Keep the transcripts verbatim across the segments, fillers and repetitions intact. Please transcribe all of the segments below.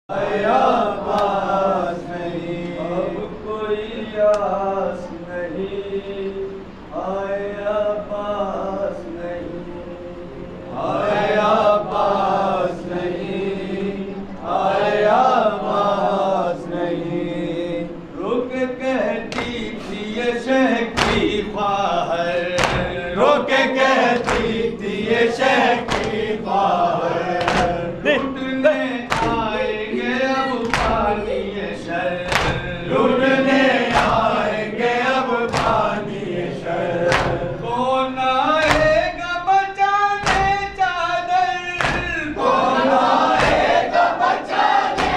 आया पास नहीं, अब कोई आस नहीं, आया पास नहीं, आया पास नहीं, आया पास नहीं। रुक कहती थी ये शह की ख्वाहर, रुक कहती थी ये शह की ख्वाहर। लुटने आएंगे अब पानी शर, कौन आएगा बचाने चादर, कौन आएगा बचाने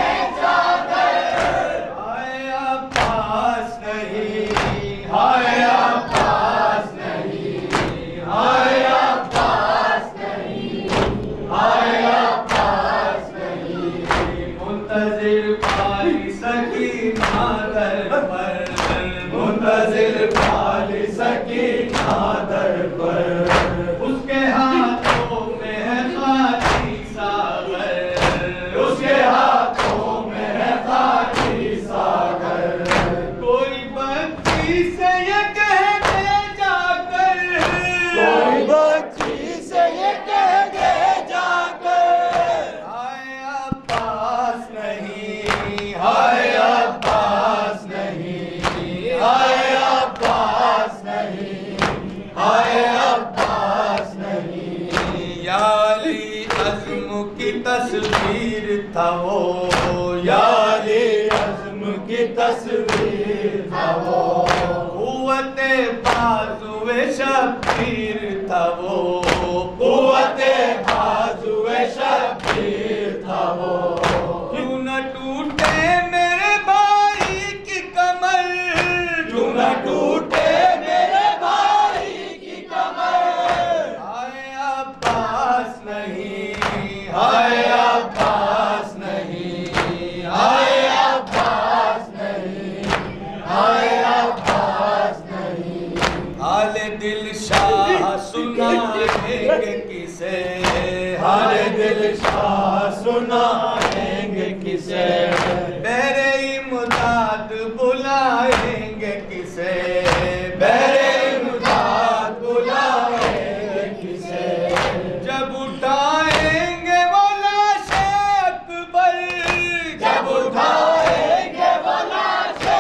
चादर। आया पास नहीं, आया पास नहीं, आया पास नहीं, आया पास नहीं। मुंतजिर पाली सकीना दर पर, मुंतजिर पाली सकीना दर पर। उसके हाथों में है खाली सागर, उसके हाथों में है खाली सागर। कोई बच्ची से ये कह दे जाकर, कोई बच्ची से ये कह दे जाकर। आया पास नहीं, आया पास नहीं, आया पास नहीं, आया पास नहीं। याली अज़्म की तस्वीर था वो, याली अज़्म की तस्वीर था वो। क़ुव्वते बाज़ुए शब्बीर था वो, क़ुव्वते बाज़ुए शब्बीर था वो। क्यों न टूटे मेरे भाई की कमर, क्यों न टूटे मेरे भाई की कमर। आया पास नहीं, आया पास नहीं, आया पास नहीं, आया पास नहीं। हाल दिल शाह सुनाएंगे किसे, हाल दिल शाह सुनाएंगे किसे। मेरे इमदाद बुलाएंगे किसे, मेरे इमदाद बुलाएंगे किसे। जब उठाएंगे वो लाशे अकबर, जब उठाएंगे वो लाशे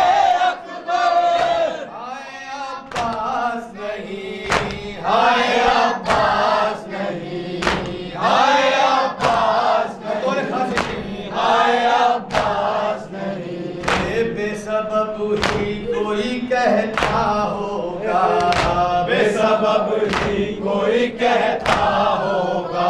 अकबर। आया पास नहीं, आया पास नहीं, आया पास नहीं, आया पास नहीं। बेसबब ही कोई कहता होगा, बेसबब ही कोई कहता होगा,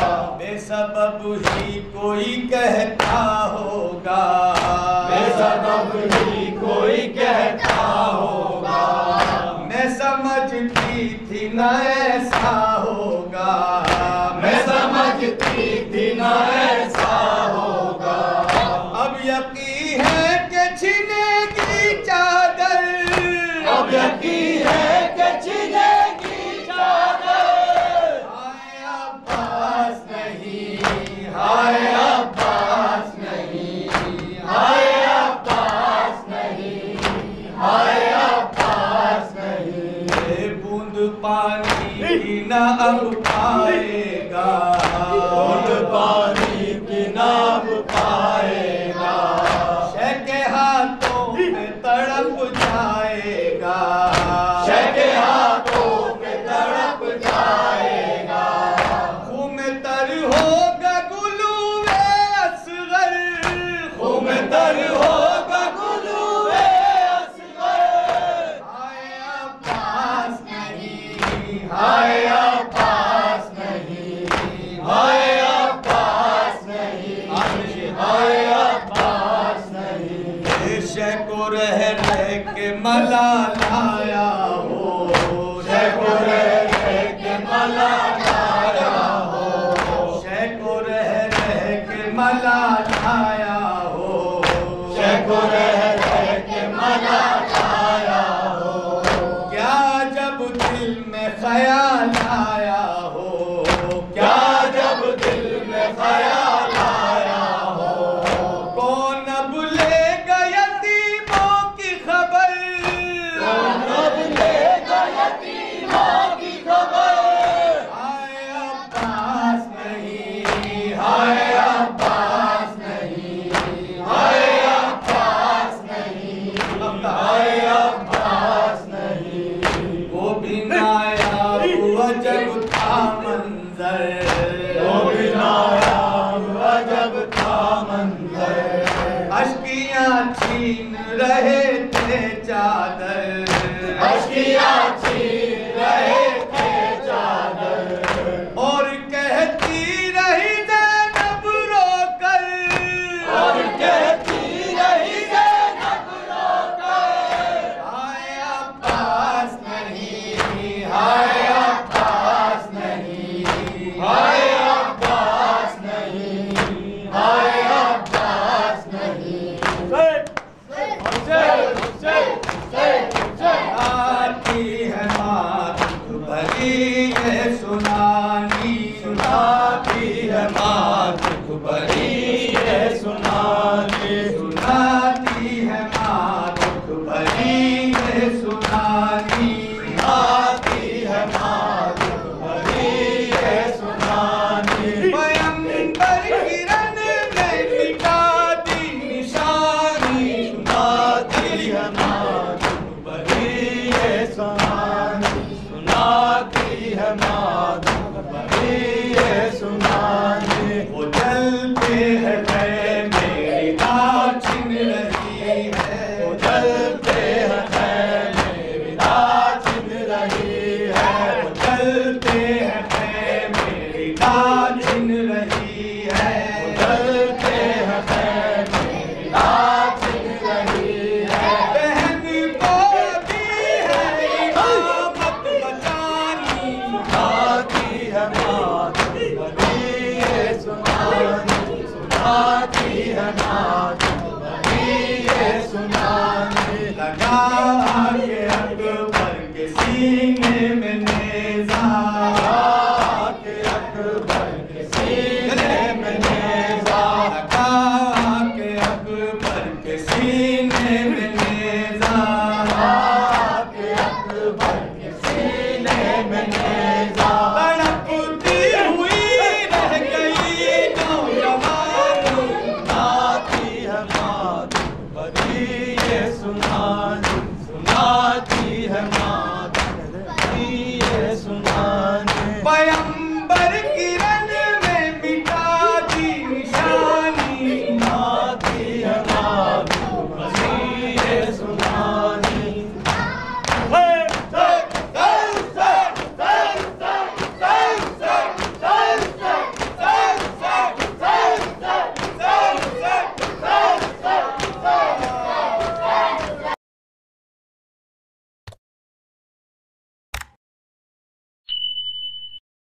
बेसबब ही कोई कहता होगा, बेसबब ही कोई कहता होगा। मैं समझती थी न ऐसा होगा, मैं समझती थी न ऐसा होगा। अब यकीन है कि छिनेगी चादर, अब यकीन है कि छिनेगी चादर। आया पास नहीं, आया पास नहीं, आया पास नहीं, आया पास नहीं। बूंद पानी की न अब पाएगा, बूंद पानी की न अब पाएगा। शह के हाथों में तड़प जाएगा, शह के हाथों में तड़प जाएगा। खून में तर होगा गुलूए असगर, खून में तर होगा गुलूए असगर। आया पास नहीं, आया पास नहीं, आया पास नहीं, आया पास नहीं। शह को रह रह के मला लाया हो, शह को रह रह के मला लाया हो, शह को रह रह के मला लाया हो, शह को रह रह के मला लाया हो। क्या जब दिल में ख्याल आया हो, क्या जब दिल में ख्याल आया हो। अजब था मंजर, वो भी नायाब अजब था मंजर। अश्कियाँ छीन रहे थे चादर, अश्कियाँ छीन रहे थे चादर। और कहती रही ज़ैनब रोकर, और कहती रही ज़ैनब रोकर, हाय अब्बास नहीं, हाय अब्बास नहीं, हाय अब्बास नहीं, हाय अब्बास नहीं। आती है मात भरी है सुनानी, सुनाती है मात भरी है सुनानी, सुनाती है मात भरी है सुनानी, आती है मात भरी है सुनानी। पैगंबर किरण में मिटा दी निशानी, सुनाती है मात भरी है सुनानी, सुनाती है मात भरी है सुनानी। वो जलते हैं खैमे विदा छिन रही है, वो जलते हैं खैमे विदा छिन रही है, वो जलते हैं खैमे विदा छिन रही है, जलते हैं खैमे विदा छिन रही है। बहन को भी है इमामत बचानी, सुनाती है मात भरी है सुनानी, सुनाती है मात भरी है सुनानी। लगा के अकबर के सीने में नेज़ा, के अकबर के सीने में नेज़ा, लगा के अकबर के सीने में नेज़ा, के अकबर के सीने में नेज़ा।